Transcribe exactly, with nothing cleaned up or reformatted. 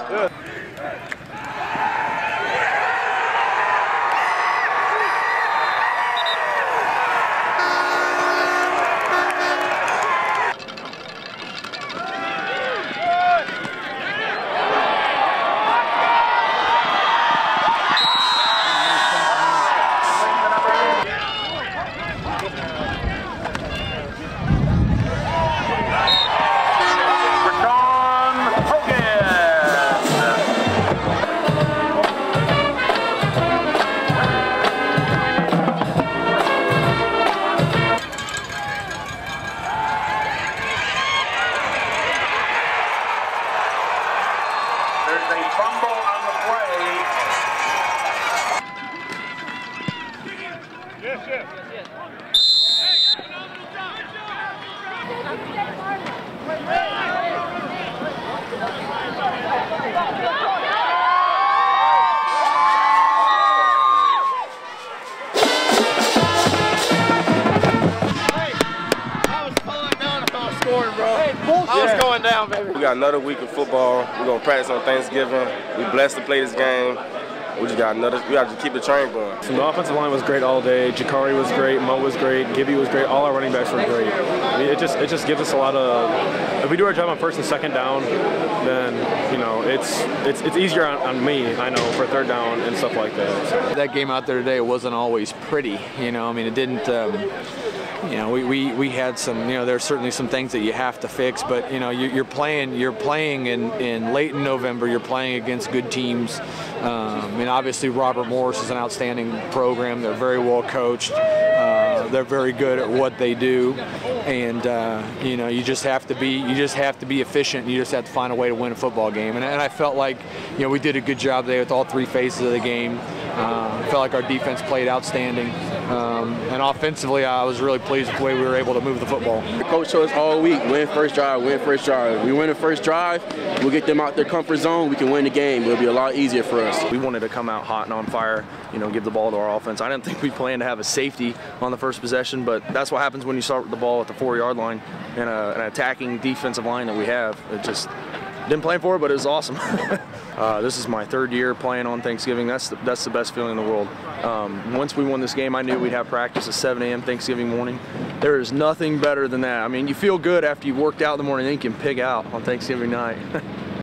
Good. I was going down, baby. We got another week of football. We're going to practice on Thanksgiving. We blessed to play this game. We just got another, we got to keep the train going. So the offensive line was great all day. Jakhari was great, Mo was great, Gibby was great, all our running backs were great. I mean, it just it just gives us a lot of, if we do our job on first and second down, then, you know, it's it's it's easier on, on me, I know, for third down and stuff like that. So. That game out there today wasn't always pretty, you know, I mean, it didn't, um, you know, we, we, we had some, you know, there's certainly some things that you have to fix, but, you know, you, you're playing, you're playing in, in late in November, you're playing against good teams. Um, I mean, obviously Robert Morris is an outstanding program. They're very well coached. Uh, they're very good at what they do, and uh, you know, you just have to be, you just have to be efficient. And you just have to find a way to win a football game. And, and I felt like, you know, we did a good job there with all three phases of the game. Uh, I felt like our defense played outstanding, um, and offensively, I was really pleased with the way we were able to move the football. The coach told us all week, win first drive, win first drive. We win the first drive, we'll get them out their comfort zone, we can win the game. It'll be a lot easier for us. We wanted to come out hot and on fire, you know, give the ball to our offense. I didn't think we planned to have a safety on the first possession, but that's what happens when you start with the ball at the four-yard line and a, an attacking defensive line that we have. It just didn't plan for it, but it was awesome. uh, this is my third year playing on Thanksgiving. That's the, that's the best feeling in the world. Um, once we won this game, I knew we'd have practice at seven A M Thanksgiving morning. There is nothing better than that. I mean, you feel good after you've worked out in the morning, then you can pig out on Thanksgiving night.